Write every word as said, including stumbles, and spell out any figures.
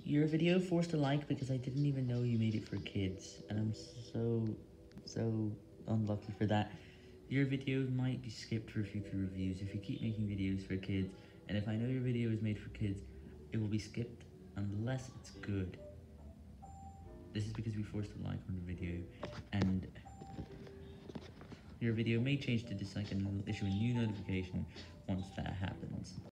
Your video forced a like because I didn't even know you made it for kids, and I'm so, so unlucky for that. Your video might be skipped for future reviews if you keep making videos for kids, and if I know your video is made for kids, it will be skipped unless it's good. This is because we forced a like on the video, and your video may change to dislike and will issue a new notification once that happens.